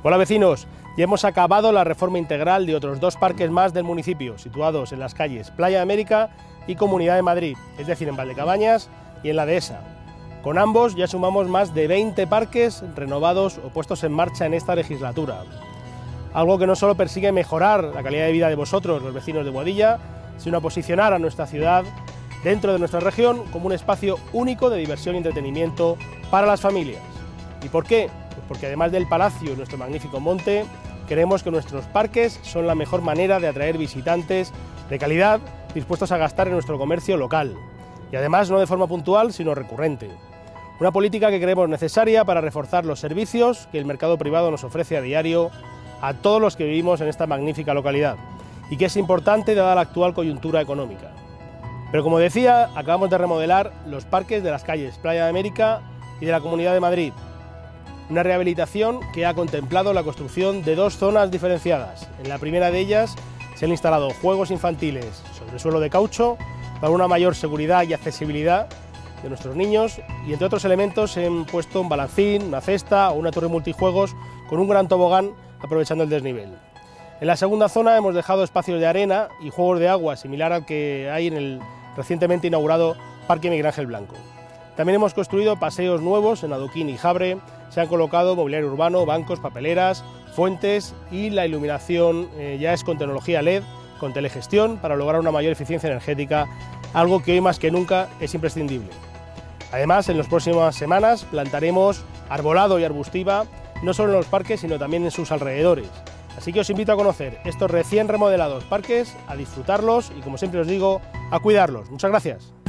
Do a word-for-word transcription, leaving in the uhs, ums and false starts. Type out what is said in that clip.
Hola vecinos, ya hemos acabado la reforma integral de otros dos parques más del municipio, situados en las calles Playa de América y Comunidad de Madrid, es decir, en Valdecabañas y en la Dehesa. Con ambos ya sumamos más de veinte parques renovados o puestos en marcha en esta legislatura. Algo que no solo persigue mejorar la calidad de vida de vosotros, los vecinos de Boadilla, sino posicionar a nuestra ciudad dentro de nuestra región como un espacio único de diversión y entretenimiento para las familias. ¿Y por qué? Pues porque además del palacio y nuestro magnífico monte, creemos que nuestros parques son la mejor manera de atraer visitantes de calidad dispuestos a gastar en nuestro comercio local. Y además no de forma puntual, sino recurrente. Una política que creemos necesaria para reforzar los servicios que el mercado privado nos ofrece a diario a todos los que vivimos en esta magnífica localidad y que es importante dada la actual coyuntura económica. Pero como decía, acabamos de remodelar los parques de las calles Playa de América y de la Comunidad de Madrid. Una rehabilitación que ha contemplado la construcción de dos zonas diferenciadas. En la primera de ellas se han instalado juegos infantiles sobre suelo de caucho para una mayor seguridad y accesibilidad de nuestros niños, y entre otros elementos se han puesto un balancín, una cesta o una torre multijuegos con un gran tobogán aprovechando el desnivel. En la segunda zona hemos dejado espacios de arena y juegos de agua similar al que hay en el recientemente inaugurado Parque Miguel Ángel Blanco. También hemos construido paseos nuevos en Adoquín y Jabre, se han colocado mobiliario urbano, bancos, papeleras, fuentes y la iluminación eh, ya es con tecnología L E D, con telegestión, para lograr una mayor eficiencia energética, algo que hoy más que nunca es imprescindible. Además, en las próximas semanas plantaremos arbolado y arbustiva, no solo en los parques, sino también en sus alrededores. Así que os invito a conocer estos recién remodelados parques, a disfrutarlos y, como siempre os digo, a cuidarlos. Muchas gracias.